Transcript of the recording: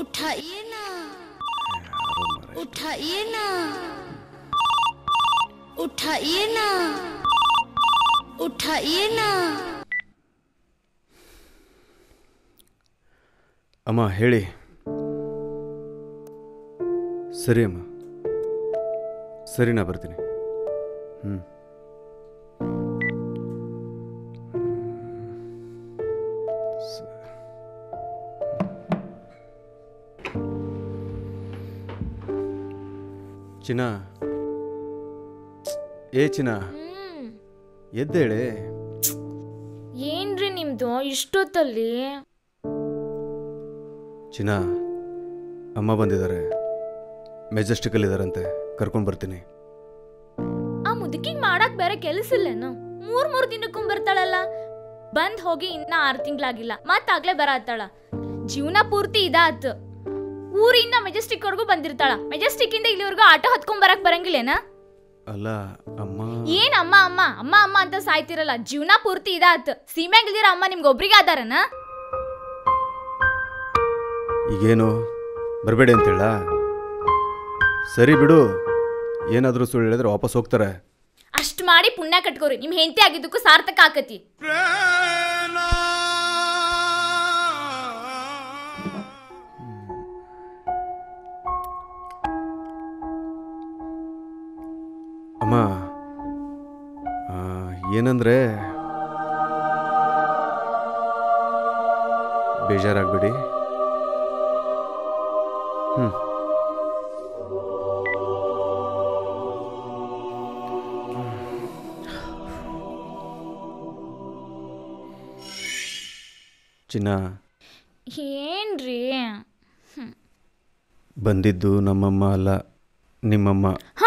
उठाइए ना, उठाइए ना, उठाइए ना, उठाइए ना। ಅಮ್ಮ ಹೇಳಿ. ಸರಿ ಅಮ್ಮ, ಸರಿ ನಾ ಬರ್ತೀನಿ. ಚಿನ್ನ, ಏ ಚಿನ್ನ, ಎದ್ದೇಳೆ. ಏನ್ರಿ ನಿಮ್ದು ಇಷ್ಟೊತ್ತಲ್ಲಿ? ಚಿನ್ನ, ಅಮ್ಮ ಬಂದಿದ್ದಾರೆ, ಮೆಜೆಸ್ಟಿಕಲ್ ಇದಾರಂತೆ, ಕರ್ಕೊಂಡು ಬರ್ತೀನಿ. ಆ ಮುದುಕಿಗೆ ಮಾಡಕ್ ಬೇರೆ ಕೆಲಸ ಇಲ್ಲೇನು? ಮೂರ್ ದಿನಕ್ಕೂ ಬರ್ತಾಳಲ್ಲ. ಬಂದ್ ಹೋಗಿ ಇನ್ನ 6 ತಿಂಗಳಾಗಿಲ್ಲ, ಮತ್ತಾಗ್ಲೇ ಬರತ್ತಾಳ. ಜೀವನ ಪೂರ್ತಿ ಇದಾತ್. ಊರಿಂದ ಮೆಜೆಸ್ಟಿಕ್ ವರ್ಗೂ ಬಂದಿರ್ತಾಳ. ಮೆಜೆಸ್ಟಿಕ್ ಇಂದ ಇಲ್ಲಿವರೆಗೂ ಆಟೋ ಹತ್ಕೊಂಡ್ ಬರಕ್ ಬರಂಗಿಲ್ಲೇನ? ಅಲ್ಲ ಅಮ್ಮ. ಏನ್ ಅಮ್ಮ ಅಮ್ಮ ಅಮ್ಮ ಅಮ್ಮ ಅಂತ ಸಾಯ್ತಿರಲ್ಲ? ಜೀವನ ಪೂರ್ತಿ ಇದಾತ್. ಸೀಮ್ಯಾಗಿಲ್ದಿರ ಅಮ್ಮ ನಿಮ್ಗೆ ಒಬ್ರಿಗೆ ಆದಾರನ? ಈಗೇನು ಬರಬೇಡಿ ಅಂತೇಳ? ಸರಿ ಬಿಡು, ಏನಾದರೂ ಸುಳ್ಳು ಹೇಳಿದ್ರೆ ವಾಪಸ್ ಹೋಗ್ತಾರೆ. ಅಷ್ಟ್ ಮಾಡಿ ಪುಣ್ಯ ಕಟ್ಕೋರಿ. ನಿಮ್ ಹೆಂಡತಿ ಆಗಿದ್ದಕ್ಕೂ ಸಾರ್ಥಕ ಆಕತಿ. ಅಮ್ಮ, ಏನಂದ್ರೆ ಬೇಜಾರಾಗ್ಬೇಡಿ. ಚಿನ್ನ, ಏನ್ರಿ? ಬಂದಿದ್ದು ನಮ್ಮಮ್ಮ ಅಲ್ಲ, ನಿಮ್ಮಮ್ಮ.